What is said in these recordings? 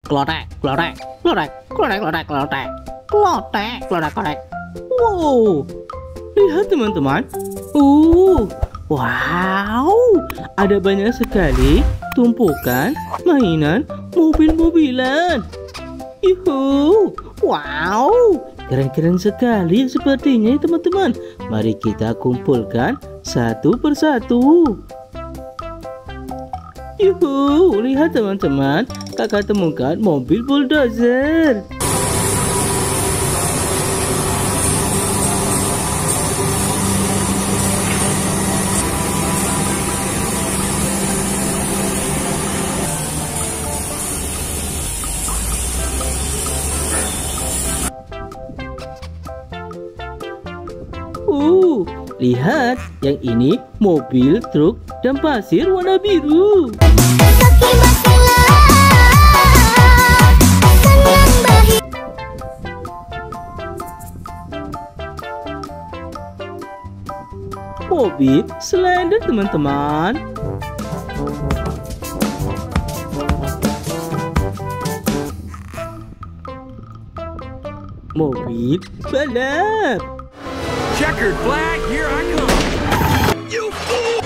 Klotek, klotek, klotek, klotek, klotek, klotek, klotek, klotek, klotek. Wow, lihat teman-teman. Wow, ada banyak sekali tumpukan mainan mobil-mobilan. Yuhu, wow, keren-keren sekali sepertinya ya teman-teman. Mari kita kumpulkan satu persatu. Yuhu, lihat teman-teman, kakak temukan mobil bulldozer. Lihat, yang ini mobil, truk, dan pasir warna biru. Mobil Slender teman-teman. Mobil balap. Checkered flag, here I come. You fool!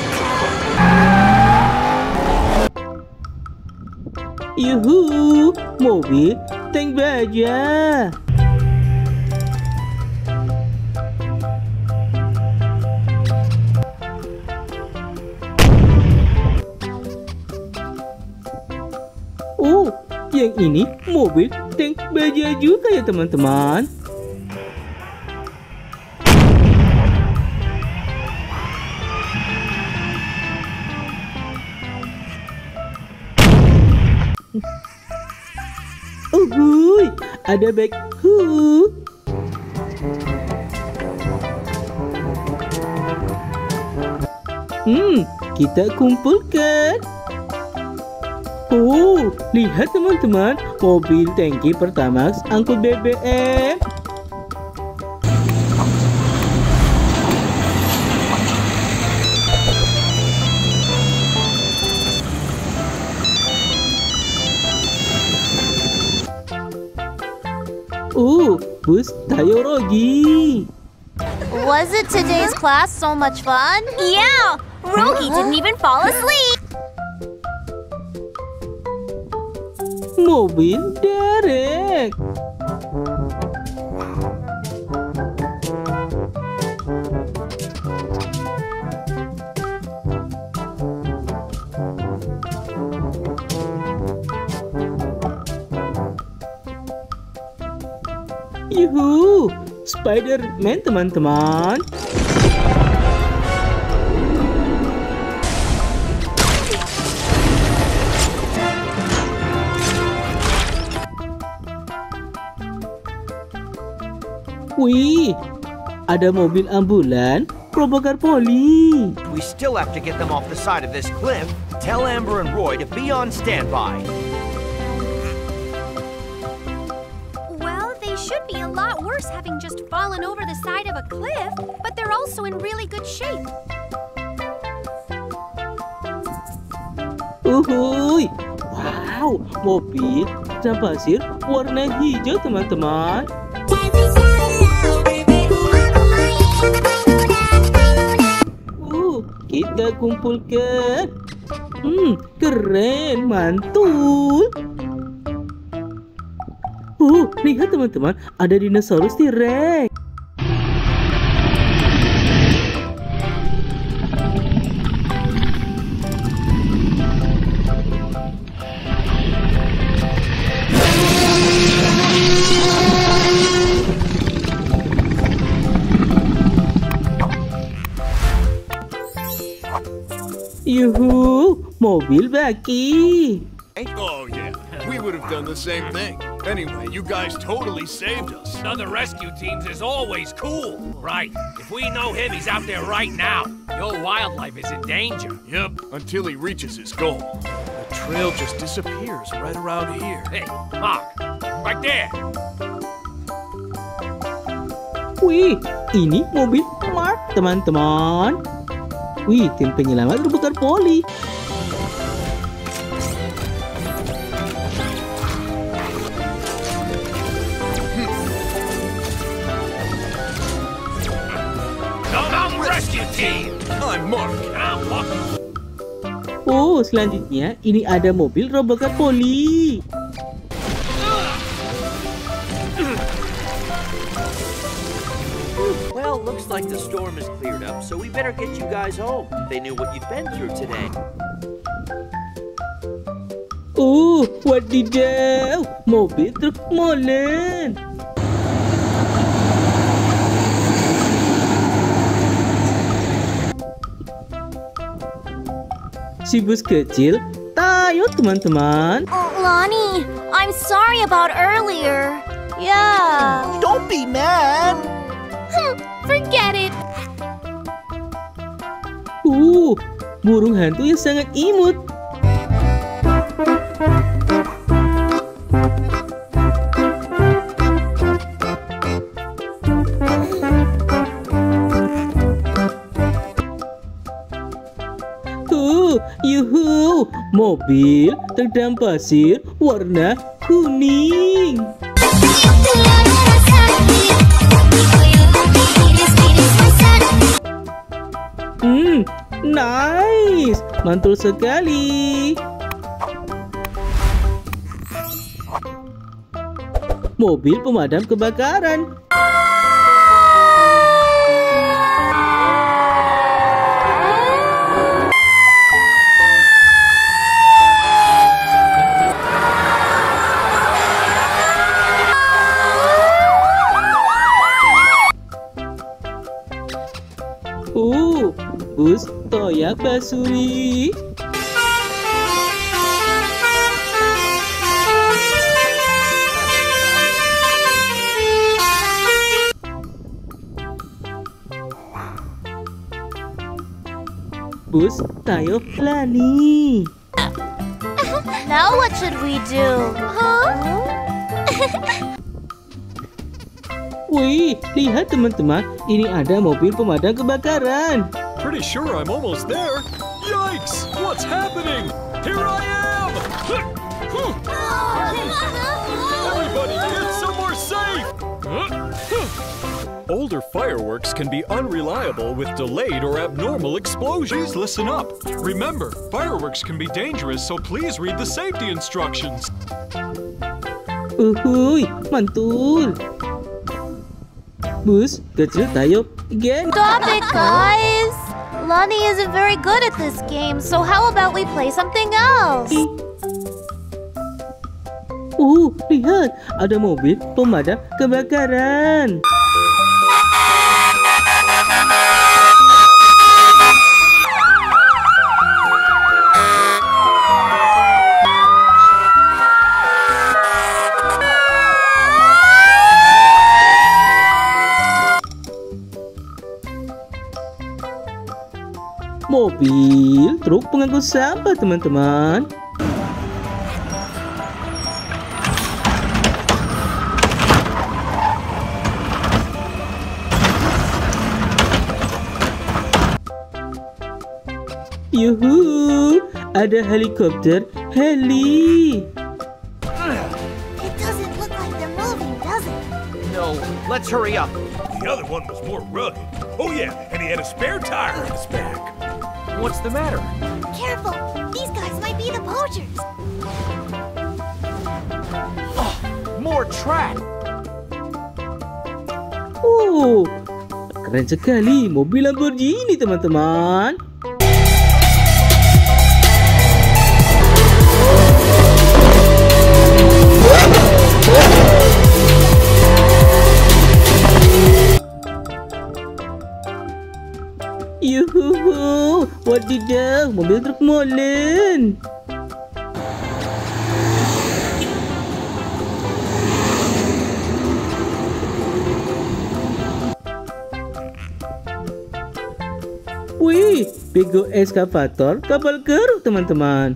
Yuhu, mobil tank baja. Yang ini mobil tank baja juga ya teman-teman. Ada backhoe. Kita kumpulkan. Lihat teman-teman, mobil tangki Pertamax angkut BBM. Bus Tayorogi. Was it today's class so much fun? Yeah! Rogi didn't even fall asleep! Mobil derek. Yuhu, Spider-Man teman-teman. Wih, ada mobil ambulan Probokar Poli. We still have to get them off the side of this cliff. Tell Amber and Roy to be on standby. Well, they should be a lot worse having just fallen over the side of a cliff, but they're also in really good shape. Uhuy, wow, mobil dan pasir warna hijau teman-teman. Kita kumpulkan. Keren, mantul. Lihat teman-teman, ada dinosaurus T-Rex. Yuhu, mobil baki. Oh yeah, we would have done the same thing. Anyway, you guys totally saved us. Other rescue teams is always cool. Right, if we know him, he's out there right now. Your wildlife is in danger. Yep, until he reaches his goal. The trail just disappears right around here. Hey, Mark, right there. Wih, ini mobil Mark teman-teman. Wih, tim penyelamat Probokar Poli. Oh, selanjutnya ini ada mobil robokan poli. Well, looks like the storm has cleared up, so we better get you guys home. They knew what you'd been through today. Oh, wadidaw, mobil truk molen. Si bus kecil, tayo teman-teman. Oh, Lonnie, I'm sorry about earlier. Yeah. Don't be mad. Forget it. Burung hantu yang sangat imut. Yuhu, mobil terdam pasir warna kuning. Nice, mantul sekali. Mobil pemadam kebakaran. Bus Toyak Basuri. Bus Tayo Lani. Now what should we do? Huh? Wih, lihat teman-teman, ini ada mobil pemadam kebakaran. Pretty sure I'm almost there. Yikes! What's happening? Here I am! Everybody get somewhere safe! Older fireworks can be unreliable with delayed or abnormal explosions. Please listen up. Remember, fireworks can be dangerous, so please read the safety instructions. Uhuy, mantul. Bus kecil tayo again. Stop it, guys! Lonnie isn't very good at this game, so how about we play something else? Lihat, ada mobil pemadam kebakaran. Mobil truk pengangkut sampah, teman-teman. Yuhu, ada helikopter heli. It doesn't look like they're moving, does it? No, let's hurry up. The other one was more rugged. Oh yeah, and he had a spare tire in his back. What's the matter? Careful! These guys might be the poachers! More track! Keren sekali mobil Lamborghini, teman-teman. Yuhu, wadidaw, mobil truk molen. Wih, bego eskavator kapal keruk, teman-teman.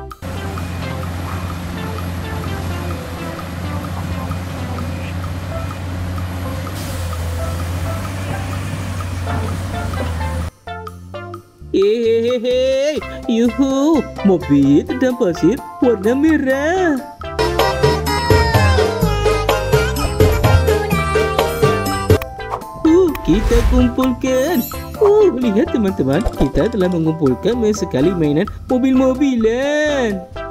Hehehe, yuhu, mobil terdam pasir warna merah. Kita kumpulkan. Lihat teman-teman, kita telah mengumpulkan banyak sekali mainan mobil-mobilan.